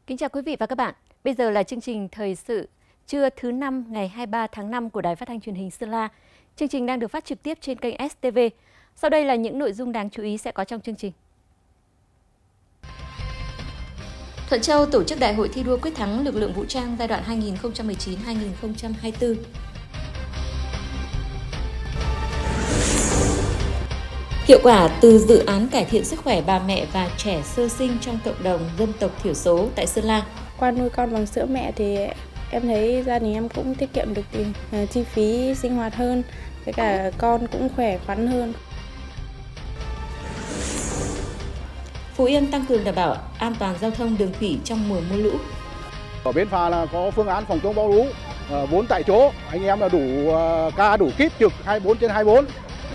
Kính chào quý vị và các bạn. Bây giờ là chương trình thời sự trưa thứ 5 ngày 23 tháng 5 của Đài Phát thanh Truyền hình Sơn La. Chương trình đang được phát trực tiếp trên kênh STV. Sau đây là những nội dung đáng chú ý sẽ có trong chương trình. Thuận Châu tổ chức Đại hội thi đua quyết thắng lực lượng vũ trang giai đoạn 2019-2024. Hiệu quả từ dự án cải thiện sức khỏe bà mẹ và trẻ sơ sinh trong cộng đồng dân tộc thiểu số tại Sơn La. Qua nuôi con bằng sữa mẹ thì em thấy gia đình em cũng tiết kiệm được chi phí sinh hoạt hơn, với cả con cũng khỏe khoắn hơn. Phú Yên tăng cường đảm bảo an toàn giao thông đường thủy trong mùa mưa lũ. Ở bến phà là có phương án phòng chống bão lũ 4 tại chỗ, anh em là đủ ca đủ kíp trực 24/24.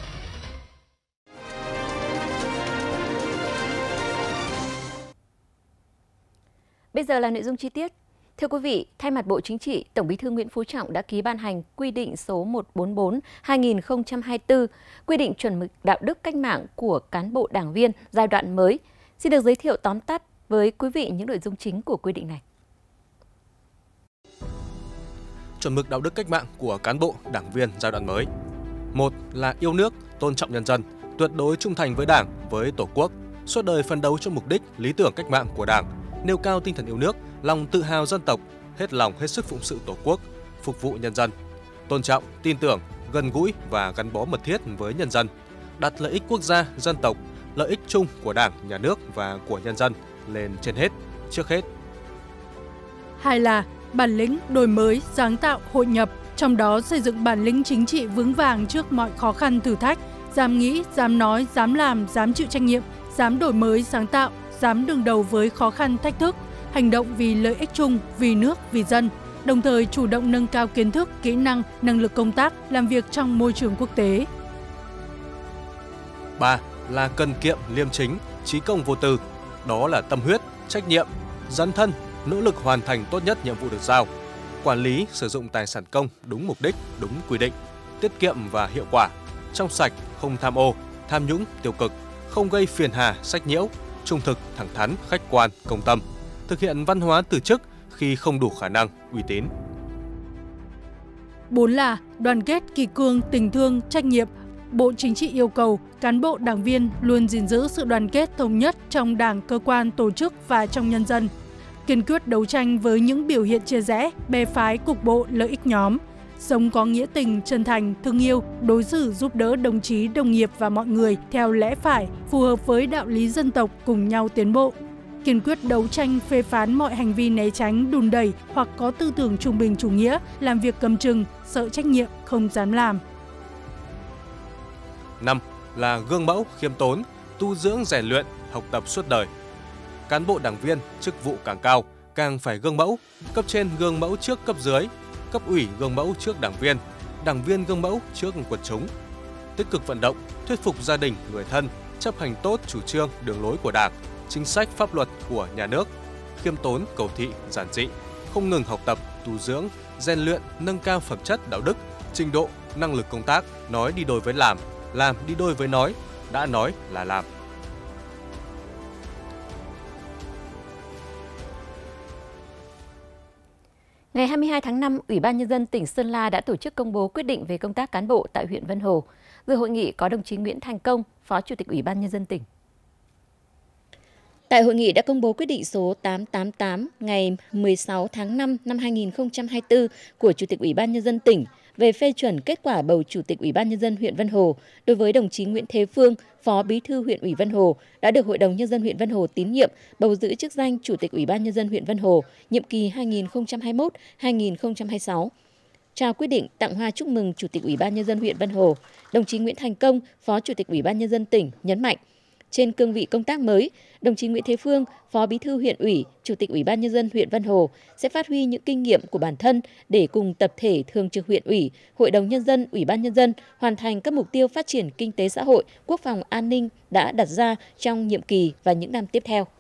Bây giờ là nội dung chi tiết. Thưa quý vị, thay mặt Bộ Chính trị, Tổng Bí thư Nguyễn Phú Trọng đã ký ban hành quy định số 144/2024, quy định chuẩn mực đạo đức cách mạng của cán bộ đảng viên giai đoạn mới. Xin được giới thiệu tóm tắt với quý vị những nội dung chính của quy định này. Chuẩn mực đạo đức cách mạng của cán bộ đảng viên giai đoạn mới. 1 là yêu nước, tôn trọng nhân dân, tuyệt đối trung thành với Đảng, với Tổ quốc, suốt đời phấn đấu cho mục đích, lý tưởng cách mạng của Đảng, nêu cao tinh thần yêu nước, lòng tự hào dân tộc, hết lòng hết sức phụng sự Tổ quốc, phục vụ nhân dân, tôn trọng, tin tưởng, gần gũi và gắn bó mật thiết với nhân dân, đặt lợi ích quốc gia, dân tộc, lợi ích chung của Đảng, Nhà nước và của nhân dân lên trên hết, trước hết. 2 là bản lĩnh, đổi mới, sáng tạo, hội nhập, trong đó xây dựng bản lĩnh chính trị vững vàng trước mọi khó khăn thử thách, dám nghĩ, dám nói, dám làm, dám chịu trách nhiệm, dám đổi mới, sáng tạo, dám đương đầu với khó khăn thách thức, hành động vì lợi ích chung, vì nước, vì dân, đồng thời chủ động nâng cao kiến thức, kỹ năng, năng lực công tác, làm việc trong môi trường quốc tế. 3 là cần kiệm, liêm chính, chí công vô tư, đó là tâm huyết, trách nhiệm, dấn thân, nỗ lực hoàn thành tốt nhất nhiệm vụ được giao, quản lý, sử dụng tài sản công đúng mục đích, đúng quy định, tiết kiệm và hiệu quả, trong sạch, không tham ô, tham nhũng, tiêu cực, không gây phiền hà, sách nhiễu, trung thực, thẳng thắn, khách quan, công tâm, thực hiện văn hóa từ chức khi không đủ khả năng, uy tín. 4 là đoàn kết, kỷ cương, tình thương, trách nhiệm. Bộ Chính trị yêu cầu cán bộ đảng viên luôn gìn giữ sự đoàn kết thống nhất trong Đảng, cơ quan, tổ chức và trong nhân dân. Kiên quyết đấu tranh với những biểu hiện chia rẽ, bè phái, cục bộ, lợi ích nhóm. Sống có nghĩa tình, chân thành, thương yêu, đối xử giúp đỡ đồng chí, đồng nghiệp và mọi người theo lẽ phải, phù hợp với đạo lý dân tộc, cùng nhau tiến bộ. Kiên quyết đấu tranh phê phán mọi hành vi né tránh, đùn đẩy hoặc có tư tưởng trung bình chủ nghĩa, làm việc cầm chừng, sợ trách nhiệm, không dám làm. 5 là gương mẫu, khiêm tốn, tu dưỡng rèn luyện, học tập suốt đời. Cán bộ đảng viên, chức vụ càng cao, càng phải gương mẫu, cấp trên gương mẫu trước cấp dưới, cấp ủy gương mẫu trước đảng viên gương mẫu trước quần chúng. Tích cực vận động, thuyết phục gia đình, người thân, chấp hành tốt chủ trương, đường lối của Đảng, chính sách pháp luật của nhà nước, khiêm tốn, cầu thị, giản dị, không ngừng học tập, tu dưỡng, rèn luyện, nâng cao phẩm chất đạo đức, trình độ, năng lực công tác, nói đi đôi với làm đi đôi với nói, đã nói là làm. Ngày 22 tháng 5, Ủy ban Nhân dân tỉnh Sơn La đã tổ chức công bố quyết định về công tác cán bộ tại huyện Vân Hồ. Dự hội nghị có đồng chí Nguyễn Thành Công, Phó Chủ tịch Ủy ban Nhân dân tỉnh. Tại hội nghị đã công bố quyết định số 888 ngày 16 tháng 5 năm 2024 của Chủ tịch Ủy ban Nhân dân tỉnh về phê chuẩn kết quả bầu Chủ tịch Ủy ban Nhân dân huyện Vân Hồ đối với đồng chí Nguyễn Thế Phương, Phó Bí thư huyện ủy Vân Hồ, đã được Hội đồng Nhân dân huyện Vân Hồ tín nhiệm bầu giữ chức danh Chủ tịch Ủy ban Nhân dân huyện Vân Hồ, nhiệm kỳ 2021-2026. Trao quyết định tặng hoa chúc mừng Chủ tịch Ủy ban Nhân dân huyện Vân Hồ, đồng chí Nguyễn Thành Công, Phó Chủ tịch Ủy ban Nhân dân tỉnh nhấn mạnh, trên cương vị công tác mới, đồng chí Nguyễn Thế Phương, Phó Bí thư huyện ủy, Chủ tịch Ủy ban Nhân dân huyện Vân Hồ sẽ phát huy những kinh nghiệm của bản thân để cùng tập thể Thường trực huyện ủy, Hội đồng Nhân dân, Ủy ban Nhân dân hoàn thành các mục tiêu phát triển kinh tế xã hội, quốc phòng an ninh đã đặt ra trong nhiệm kỳ và những năm tiếp theo.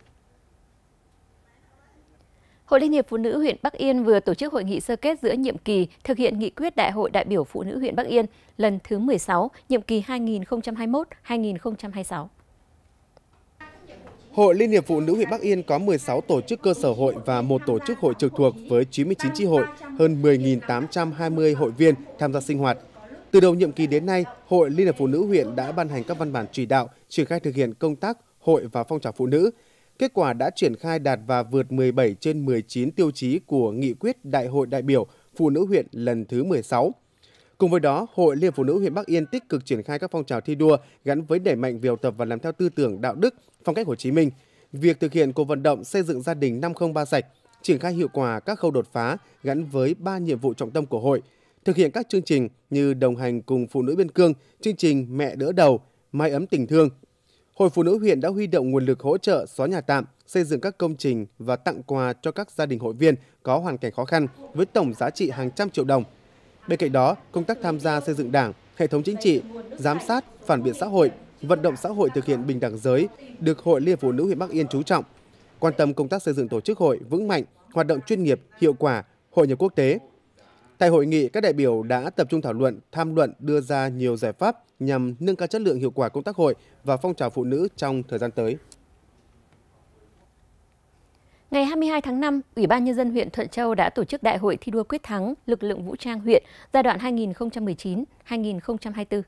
Hội Liên hiệp Phụ nữ huyện Bắc Yên vừa tổ chức hội nghị sơ kết giữa nhiệm kỳ thực hiện nghị quyết Đại hội đại biểu Phụ nữ huyện Bắc Yên lần thứ 16, nhiệm kỳ 2021-2026. Hội Liên hiệp Phụ nữ huyện Bắc Yên có 16 tổ chức cơ sở hội và 1 tổ chức hội trực thuộc với 99 chi hội, hơn 10.820 hội viên tham gia sinh hoạt. Từ đầu nhiệm kỳ đến nay, Hội Liên hiệp Phụ nữ huyện đã ban hành các văn bản chỉ đạo triển khai thực hiện công tác hội và phong trào phụ nữ. Kết quả đã triển khai đạt và vượt 17 trên 19 tiêu chí của nghị quyết Đại hội đại biểu Phụ nữ huyện lần thứ 16. Cùng với đó, Hội Liên hiệp Phụ nữ huyện Bắc Yên tích cực triển khai các phong trào thi đua gắn với đẩy mạnh việc học tập và làm theo tư tưởng đạo đức, phong cách Hồ Chí Minh, việc thực hiện cuộc vận động xây dựng gia đình 503 sạch, triển khai hiệu quả các khâu đột phá gắn với 3 nhiệm vụ trọng tâm của hội, thực hiện các chương trình như đồng hành cùng phụ nữ biên cương, chương trình mẹ đỡ đầu, mái ấm tình thương. Hội Phụ nữ huyện đã huy động nguồn lực hỗ trợ xóa nhà tạm, xây dựng các công trình và tặng quà cho các gia đình hội viên có hoàn cảnh khó khăn với tổng giá trị hàng trăm triệu đồng. Bên cạnh đó, công tác tham gia xây dựng Đảng, hệ thống chính trị, giám sát, phản biện xã hội, vận động xã hội thực hiện bình đẳng giới được Hội Liên hiệp Phụ nữ huyện Bắc Yên chú trọng. Quan tâm công tác xây dựng tổ chức hội vững mạnh, hoạt động chuyên nghiệp, hiệu quả, hội nhập quốc tế. Tại hội nghị, các đại biểu đã tập trung thảo luận, tham luận, đưa ra nhiều giải pháp nhằm nâng cao chất lượng hiệu quả công tác hội và phong trào phụ nữ trong thời gian tới. Ngày 22 tháng 5, Ủy ban Nhân dân huyện Thuận Châu đã tổ chức Đại hội thi đua quyết thắng lực lượng vũ trang huyện giai đoạn 2019-2024.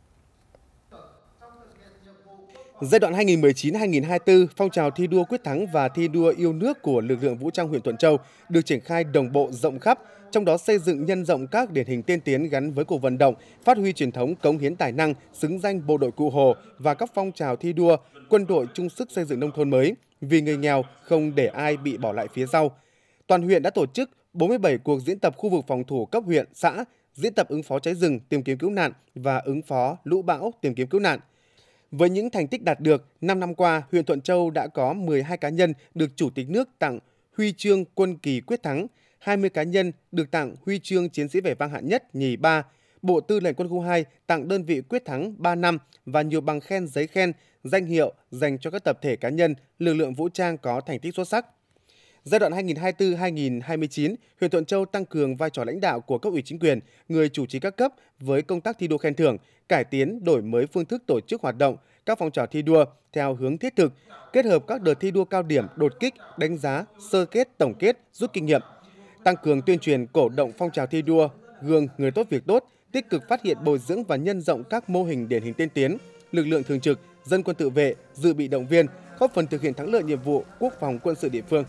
Giai đoạn 2019-2024, phong trào thi đua quyết thắng và thi đua yêu nước của lực lượng vũ trang huyện Thuận Châu được triển khai đồng bộ rộng khắp, trong đó xây dựng nhân rộng các điển hình tiên tiến gắn với cuộc vận động, phát huy truyền thống cống hiến tài năng, xứng danh bộ đội Cụ Hồ và các phong trào thi đua, quân đội chung sức xây dựng nông thôn mới, vì người nghèo không để ai bị bỏ lại phía sau. Toàn huyện đã tổ chức 47 cuộc diễn tập khu vực phòng thủ cấp huyện, xã, diễn tập ứng phó cháy rừng, tìm kiếm cứu nạn và ứng phó lũ bão, tìm kiếm cứu nạn. Với những thành tích đạt được, 5 năm qua, huyện Thuận Châu đã có 12 cá nhân được Chủ tịch nước tặng huy chương quân kỳ quyết thắng, 20 cá nhân được tặng huy chương chiến sĩ vẻ vang hạng nhất, nhì, 3. Bộ Tư lệnh Quân khu 2 tặng đơn vị quyết thắng 3 năm và nhiều bằng khen, giấy khen, danh hiệu dành cho các tập thể cá nhân, lực lượng vũ trang có thành tích xuất sắc. Giai đoạn 2024-2029, huyện Thuận Châu tăng cường vai trò lãnh đạo của cấp ủy chính quyền, người chủ trì các cấp với công tác thi đua khen thưởng, cải tiến, đổi mới phương thức tổ chức hoạt động, các phong trào thi đua theo hướng thiết thực, kết hợp các đợt thi đua cao điểm, đột kích, đánh giá, sơ kết, tổng kết, rút kinh nghiệm, tăng cường tuyên truyền cổ động phong trào thi đua, gương người tốt việc tốt, tích cực phát hiện, bồi dưỡng và nhân rộng các mô hình điển hình tiên tiến, lực lượng thường trực, dân quân tự vệ, dự bị động viên, góp phần thực hiện thắng lợi nhiệm vụ quốc phòng quân sự địa phương.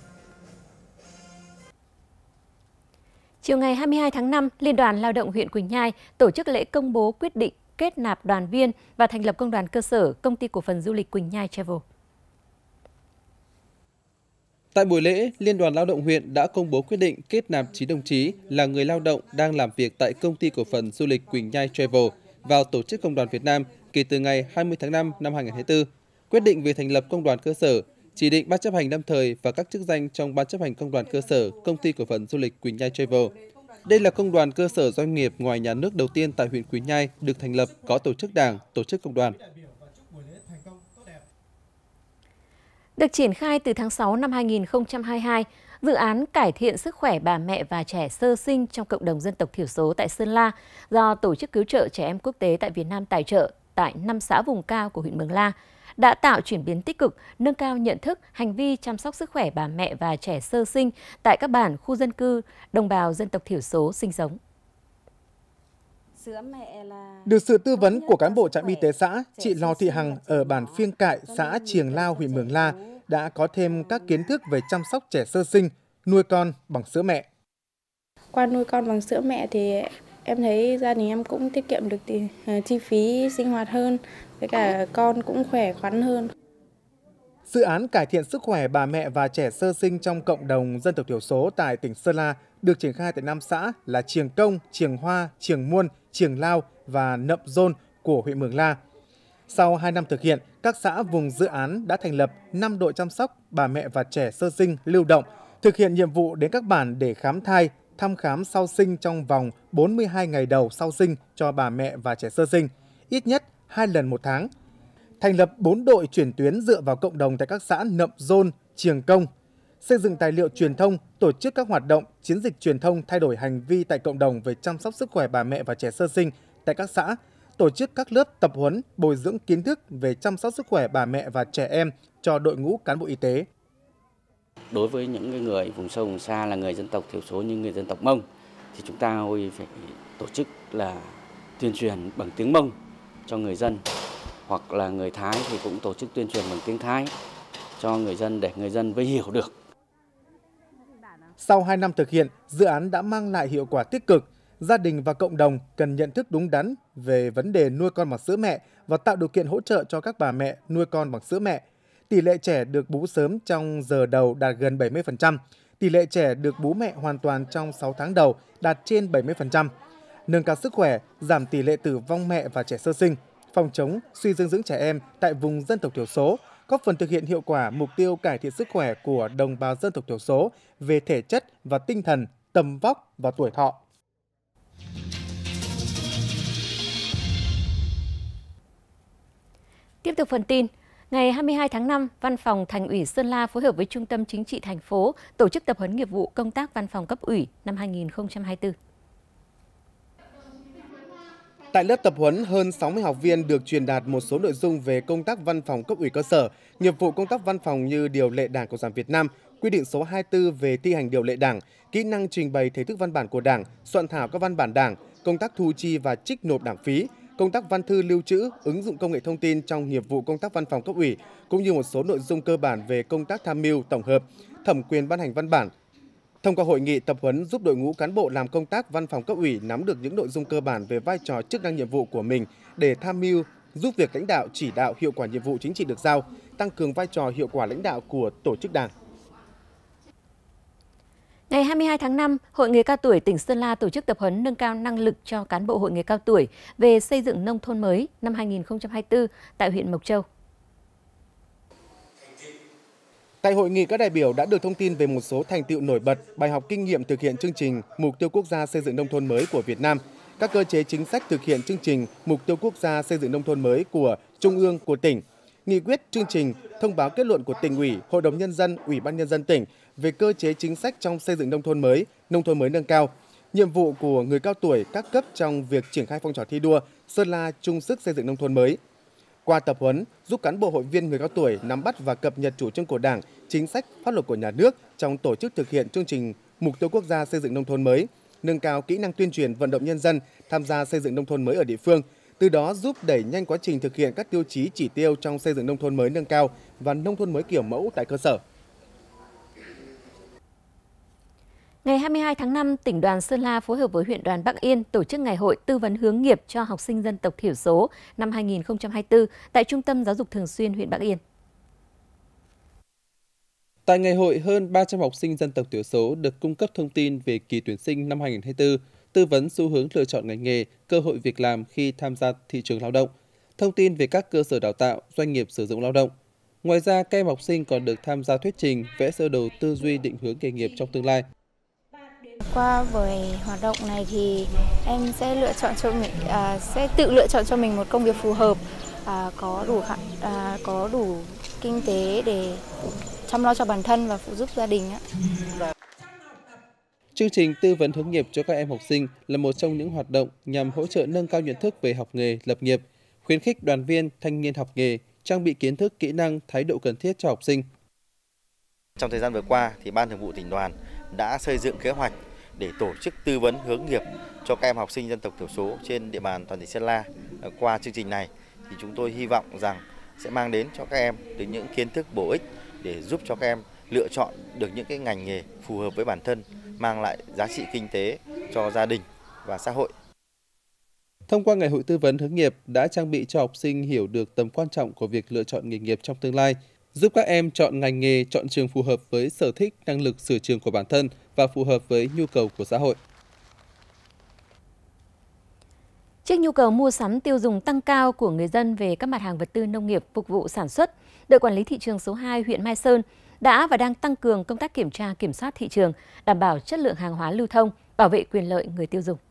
Chiều ngày 22 tháng 5, Liên đoàn Lao động huyện Quỳnh Nhai tổ chức lễ công bố quyết định kết nạp đoàn viên và thành lập công đoàn cơ sở Công ty Cổ phần Du lịch Quỳnh Nhai Travel. Tại buổi lễ, Liên đoàn Lao động huyện đã công bố quyết định kết nạp 9 đồng chí là người lao động đang làm việc tại Công ty Cổ phần Du lịch Quỳnh Nhai Travel vào Tổ chức Công đoàn Việt Nam kể từ ngày 20 tháng 5 năm 2024. Quyết định về thành lập công đoàn cơ sở, chỉ định ban chấp hành lâm thời và các chức danh trong ban chấp hành công đoàn cơ sở Công ty Cổ phần Du lịch Quỳnh Nhai Travel. Đây là công đoàn cơ sở doanh nghiệp ngoài nhà nước đầu tiên tại huyện Quỳnh Nhai được thành lập có tổ chức đảng, tổ chức công đoàn. Được triển khai từ tháng 6 năm 2022, dự án cải thiện sức khỏe bà mẹ và trẻ sơ sinh trong cộng đồng dân tộc thiểu số tại Sơn La do Tổ chức Cứu trợ Trẻ Em Quốc tế tại Việt Nam tài trợ tại 5 xã vùng cao của huyện Mường La đã tạo chuyển biến tích cực, nâng cao nhận thức, hành vi chăm sóc sức khỏe bà mẹ và trẻ sơ sinh tại các bản khu dân cư đồng bào dân tộc thiểu số sinh sống. Được sự tư vấn của cán bộ trạm y tế xã, chị Lò Thị Hằng ở bản Phiêng Cại, xã Triềng Lao, huyện Mường La đã có thêm các kiến thức về chăm sóc trẻ sơ sinh, nuôi con bằng sữa mẹ. Qua nuôi con bằng sữa mẹ thì em thấy gia đình em cũng tiết kiệm được chi phí sinh hoạt hơn, với cả con cũng khỏe khoắn hơn. Dự án cải thiện sức khỏe bà mẹ và trẻ sơ sinh trong cộng đồng dân tộc thiểu số tại tỉnh Sơn La được triển khai tại 5 xã là Triềng Công, Triềng Hoa, Triềng Muôn, Triềng Lao và Nậm Dôn của huyện Mường La. Sau 2 năm thực hiện, các xã vùng dự án đã thành lập 5 đội chăm sóc bà mẹ và trẻ sơ sinh lưu động, thực hiện nhiệm vụ đến các bản để khám thai, thăm khám sau sinh trong vòng 42 ngày đầu sau sinh cho bà mẹ và trẻ sơ sinh, ít nhất 2 lần một tháng. Thành lập 4 đội chuyển tuyến dựa vào cộng đồng tại các xã Nậm Dôn, Triềng Công, xây dựng tài liệu truyền thông, tổ chức các hoạt động, chiến dịch truyền thông thay đổi hành vi tại cộng đồng về chăm sóc sức khỏe bà mẹ và trẻ sơ sinh tại các xã, tổ chức các lớp tập huấn, bồi dưỡng kiến thức về chăm sóc sức khỏe bà mẹ và trẻ em cho đội ngũ cán bộ y tế. Đối với những người vùng sâu vùng xa là người dân tộc thiểu số như người dân tộc Mông thì chúng ta phải tổ chức là tuyên truyền bằng tiếng Mông cho người dân, hoặc là người Thái thì cũng tổ chức tuyên truyền bằng tiếng Thái cho người dân để người dân mới hiểu được. Sau 2 năm thực hiện, dự án đã mang lại hiệu quả tích cực. Gia đình và cộng đồng cần nhận thức đúng đắn về vấn đề nuôi con bằng sữa mẹ và tạo điều kiện hỗ trợ cho các bà mẹ nuôi con bằng sữa mẹ. Tỷ lệ trẻ được bú sớm trong giờ đầu đạt gần 70%, tỷ lệ trẻ được bú mẹ hoàn toàn trong 6 tháng đầu đạt trên 70%. Nâng cao sức khỏe, giảm tỷ lệ tử vong mẹ và trẻ sơ sinh, phòng chống suy dinh dưỡng trẻ em tại vùng dân tộc thiểu số, góp phần thực hiện hiệu quả mục tiêu cải thiện sức khỏe của đồng bào dân tộc thiểu số về thể chất và tinh thần, tầm vóc và tuổi thọ. Tiếp tục phần tin, ngày 22 tháng 5, Văn phòng Thành ủy Sơn La phối hợp với Trung tâm Chính trị thành phố tổ chức tập huấn nghiệp vụ công tác văn phòng cấp ủy năm 2024. Tại lớp tập huấn, hơn 60 học viên được truyền đạt một số nội dung về công tác văn phòng cấp ủy cơ sở, nghiệp vụ công tác văn phòng như điều lệ Đảng Cộng sản Việt Nam, quy định số 24 về thi hành điều lệ Đảng, kỹ năng trình bày thể thức văn bản của Đảng, soạn thảo các văn bản Đảng, công tác thu chi và trích nộp đảng phí, công tác văn thư lưu trữ, ứng dụng công nghệ thông tin trong nghiệp vụ công tác văn phòng cấp ủy, cũng như một số nội dung cơ bản về công tác tham mưu, tổng hợp, thẩm quyền ban hành văn bản. Thông qua hội nghị tập huấn giúp đội ngũ cán bộ làm công tác văn phòng cấp ủy nắm được những nội dung cơ bản về vai trò, chức năng, nhiệm vụ của mình để tham mưu, giúp việc lãnh đạo chỉ đạo hiệu quả nhiệm vụ chính trị được giao, tăng cường vai trò hiệu quả lãnh đạo của tổ chức Đảng. Ngày 22 tháng 5, Hội người cao tuổi tỉnh Sơn La tổ chức tập huấn nâng cao năng lực cho cán bộ hội người cao tuổi về xây dựng nông thôn mới năm 2024 tại huyện Mộc Châu. Tại hội nghị, các đại biểu đã được thông tin về một số thành tựu nổi bật, bài học kinh nghiệm thực hiện chương trình Mục tiêu Quốc gia xây dựng nông thôn mới của Việt Nam, các cơ chế chính sách thực hiện chương trình Mục tiêu Quốc gia xây dựng nông thôn mới của Trung ương, của tỉnh, nghị quyết chương trình, thông báo kết luận của Tỉnh ủy, Hội đồng Nhân dân, Ủy ban Nhân dân tỉnh về cơ chế chính sách trong xây dựng nông thôn mới nâng cao, nhiệm vụ của người cao tuổi các cấp trong việc triển khai phong trào thi đua Sơn La chung sức xây dựng nông thôn mới. Qua tập huấn, giúp cán bộ hội viên người cao tuổi nắm bắt và cập nhật chủ trương của Đảng, chính sách, pháp luật của nhà nước trong tổ chức thực hiện chương trình Mục tiêu Quốc gia xây dựng nông thôn mới, nâng cao kỹ năng tuyên truyền vận động nhân dân tham gia xây dựng nông thôn mới ở địa phương, từ đó giúp đẩy nhanh quá trình thực hiện các tiêu chí chỉ tiêu trong xây dựng nông thôn mới nâng cao và nông thôn mới kiểu mẫu tại cơ sở. Ngày 22 tháng 5, tỉnh đoàn Sơn La phối hợp với huyện đoàn Bắc Yên tổ chức ngày hội tư vấn hướng nghiệp cho học sinh dân tộc thiểu số năm 2024 tại Trung tâm Giáo dục Thường xuyên huyện Bắc Yên. Tại ngày hội, hơn 300 học sinh dân tộc thiểu số được cung cấp thông tin về kỳ tuyển sinh năm 2024, tư vấn xu hướng lựa chọn ngành nghề, cơ hội việc làm khi tham gia thị trường lao động, thông tin về các cơ sở đào tạo, doanh nghiệp sử dụng lao động. Ngoài ra, các em học sinh còn được tham gia thuyết trình, vẽ sơ đồ tư duy định hướng nghề nghiệp trong tương lai. Qua buổi hoạt động này thì em sẽ tự lựa chọn cho mình một công việc phù hợp, có đủ kinh tế để chăm lo cho bản thân và phụ giúp gia đình. Chương trình tư vấn hướng nghiệp cho các em học sinh là một trong những hoạt động nhằm hỗ trợ nâng cao nhận thức về học nghề, lập nghiệp, khuyến khích đoàn viên, thanh niên học nghề, trang bị kiến thức, kỹ năng, thái độ cần thiết cho học sinh. Trong thời gian vừa qua, thì Ban Thường vụ Tỉnh đoàn đã xây dựng kế hoạch để tổ chức tư vấn hướng nghiệp cho các em học sinh dân tộc thiểu số trên địa bàn toàn tỉnh Sơn La. Qua chương trình này thì chúng tôi hy vọng rằng sẽ mang đến cho các em được những kiến thức bổ ích để giúp cho các em lựa chọn được những cái ngành nghề phù hợp với bản thân, mang lại giá trị kinh tế cho gia đình và xã hội. Thông qua ngày hội tư vấn hướng nghiệp đã trang bị cho học sinh hiểu được tầm quan trọng của việc lựa chọn nghề nghiệp trong tương lai, giúp các em chọn ngành nghề, chọn trường phù hợp với sở thích, năng lực sở trường của bản thân và phù hợp với nhu cầu của xã hội. Trước nhu cầu mua sắm tiêu dùng tăng cao của người dân về các mặt hàng vật tư nông nghiệp phục vụ sản xuất, đội quản lý thị trường số 2 huyện Mai Sơn đã và đang tăng cường công tác kiểm tra kiểm soát thị trường, đảm bảo chất lượng hàng hóa lưu thông, bảo vệ quyền lợi người tiêu dùng.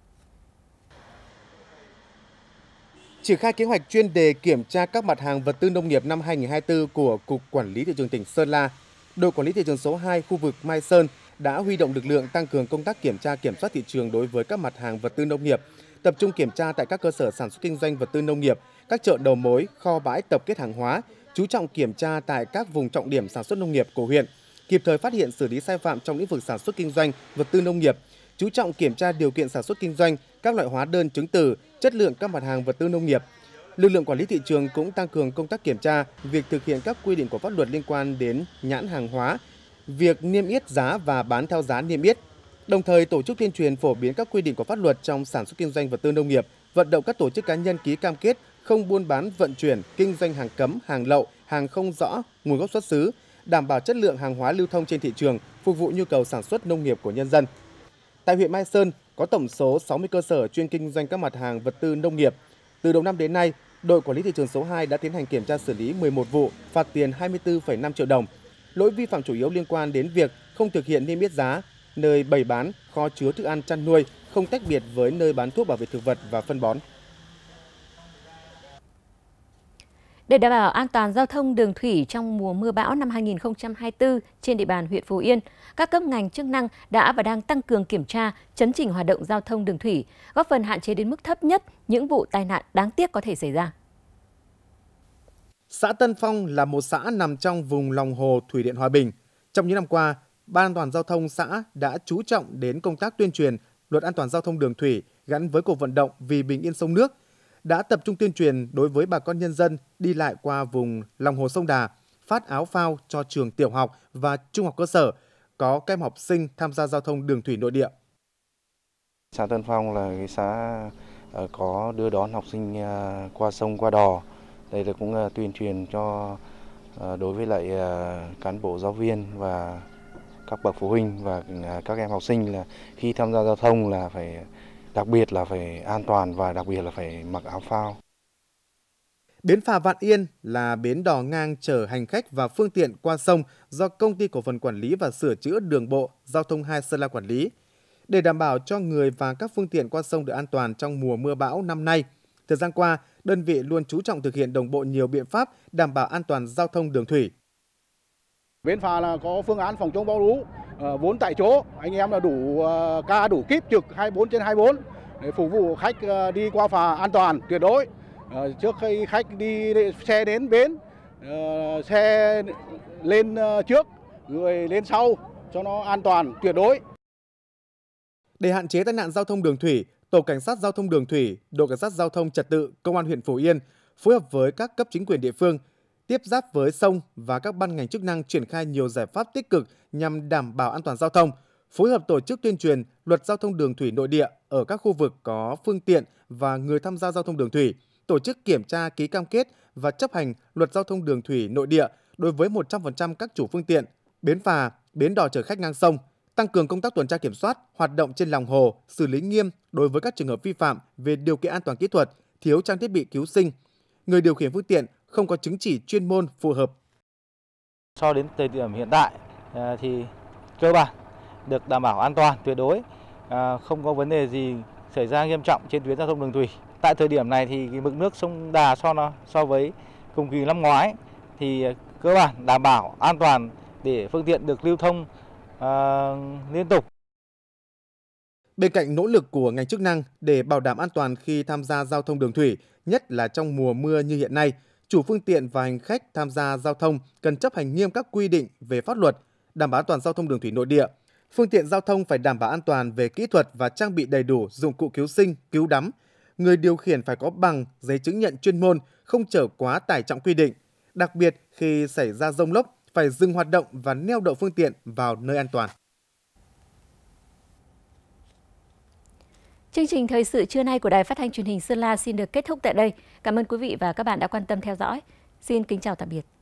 Triển khai kế hoạch chuyên đề kiểm tra các mặt hàng vật tư nông nghiệp năm 2024 của Cục Quản lý Thị trường tỉnh Sơn La, đội quản lý thị trường số 2 khu vực Mai Sơn đã huy động lực lượng tăng cường công tác kiểm tra kiểm soát thị trường đối với các mặt hàng vật tư nông nghiệp, tập trung kiểm tra tại các cơ sở sản xuất kinh doanh vật tư nông nghiệp, các chợ đầu mối, kho bãi tập kết hàng hóa, chú trọng kiểm tra tại các vùng trọng điểm sản xuất nông nghiệp của huyện, kịp thời phát hiện xử lý sai phạm trong lĩnh vực sản xuất kinh doanh vật tư nông nghiệp, chú trọng kiểm tra điều kiện sản xuất kinh doanh, các loại hóa đơn chứng từ, chất lượng các mặt hàng vật tư nông nghiệp. Lực lượng quản lý thị trường cũng tăng cường công tác kiểm tra việc thực hiện các quy định của pháp luật liên quan đến nhãn hàng hóa, việc niêm yết giá và bán theo giá niêm yết. Đồng thời tổ chức tuyên truyền phổ biến các quy định của pháp luật trong sản xuất kinh doanh vật tư nông nghiệp, vận động các tổ chức cá nhân ký cam kết không buôn bán, vận chuyển, kinh doanh hàng cấm, hàng lậu, hàng không rõ nguồn gốc xuất xứ, đảm bảo chất lượng hàng hóa lưu thông trên thị trường, phục vụ nhu cầu sản xuất nông nghiệp của nhân dân. Tại huyện Mai Sơn có tổng số 60 cơ sở chuyên kinh doanh các mặt hàng vật tư nông nghiệp. Từ đầu năm đến nay, đội quản lý thị trường số 2 đã tiến hành kiểm tra xử lý 11 vụ, phạt tiền 24,5 triệu đồng. Lỗi vi phạm chủ yếu liên quan đến việc không thực hiện niêm yết giá, nơi bày bán, kho chứa thức ăn chăn nuôi, không tách biệt với nơi bán thuốc bảo vệ thực vật và phân bón. Để đảm bảo an toàn giao thông đường thủy trong mùa mưa bão năm 2024 trên địa bàn huyện Phú Yên, các cấp ngành chức năng đã và đang tăng cường kiểm tra, chấn chỉnh hoạt động giao thông đường thủy, góp phần hạn chế đến mức thấp nhất những vụ tai nạn đáng tiếc có thể xảy ra. Xã Tân Phong là một xã nằm trong vùng lòng hồ Thủy điện Hòa Bình. Trong những năm qua, Ban An toàn giao thông xã đã chú trọng đến công tác tuyên truyền luật an toàn giao thông đường thủy gắn với cuộc vận động vì bình yên sông nước, đã tập trung tuyên truyền đối với bà con nhân dân đi lại qua vùng lòng hồ sông Đà, phát áo phao cho trường tiểu học và trung học cơ sở, có các em học sinh tham gia giao thông đường thủy nội địa. Xã Tân Phong là cái xã có đưa đón học sinh qua sông qua đò. Đây là cũng tuyên truyền cho đối với lại cán bộ giáo viên và các bậc phụ huynh và các em học sinh là khi tham gia giao thông là phải đặc biệt là phải an toàn và đặc biệt là phải mặc áo phao. Bến phà Vạn Yên là bến đò ngang chở hành khách và phương tiện qua sông do Công ty Cổ phần Quản lý và Sửa chữa Đường bộ Giao thông 2 Sơn La quản lý. Để đảm bảo cho người và các phương tiện qua sông được an toàn trong mùa mưa bão năm nay, thời gian qua, đơn vị luôn chú trọng thực hiện đồng bộ nhiều biện pháp đảm bảo an toàn giao thông đường thủy. Bến phà là có phương án phòng chống bão lũ 4 tại chỗ, anh em là đủ ca đủ kíp trực 24/24 để phục vụ khách đi qua phà an toàn tuyệt đối. Trước khi khách đi xe đến bến, xe lên trước, người lên sau cho nó an toàn tuyệt đối. Để hạn chế tai nạn giao thông đường thủy, Tổ Cảnh sát Giao thông đường thủy, Đội Cảnh sát Giao thông Trật tự, Công an huyện Phú Yên phối hợp với các cấp chính quyền địa phương, tiếp giáp với sông và các ban ngành chức năng triển khai nhiều giải pháp tích cực nhằm đảm bảo an toàn giao thông, phối hợp tổ chức tuyên truyền luật giao thông đường thủy nội địa ở các khu vực có phương tiện và người tham gia giao thông đường thủy, tổ chức kiểm tra ký cam kết và chấp hành luật giao thông đường thủy nội địa đối với 100% các chủ phương tiện, bến phà, bến đò chở khách ngang sông, tăng cường công tác tuần tra kiểm soát, hoạt động trên lòng hồ, xử lý nghiêm đối với các trường hợp vi phạm về điều kiện an toàn kỹ thuật, thiếu trang thiết bị cứu sinh, người điều khiển phương tiện không có chứng chỉ chuyên môn phù hợp. So đến thời điểm hiện tại thì cơ bản được đảm bảo an toàn tuyệt đối, không có vấn đề gì xảy ra nghiêm trọng trên tuyến giao thông đường thủy. Tại thời điểm này thì cái mực nước sông Đà so với cùng kỳ năm ngoái thì cơ bản đảm bảo an toàn để phương tiện được lưu thông liên tục. Bên cạnh nỗ lực của ngành chức năng để bảo đảm an toàn khi tham gia giao thông đường thủy, nhất là trong mùa mưa như hiện nay, chủ phương tiện và hành khách tham gia giao thông cần chấp hành nghiêm các quy định về pháp luật, đảm bảo an toàn giao thông đường thủy nội địa. Phương tiện giao thông phải đảm bảo an toàn về kỹ thuật và trang bị đầy đủ dụng cụ cứu sinh, cứu đắm. Người điều khiển phải có bằng, giấy chứng nhận chuyên môn, không chở quá tải trọng quy định. Đặc biệt khi xảy ra dông lốc, phải dừng hoạt động và neo đậu phương tiện vào nơi an toàn. Chương trình thời sự trưa nay của Đài Phát thanh Truyền hình Sơn La xin được kết thúc tại đây. Cảm ơn quý vị và các bạn đã quan tâm theo dõi. Xin kính chào tạm biệt.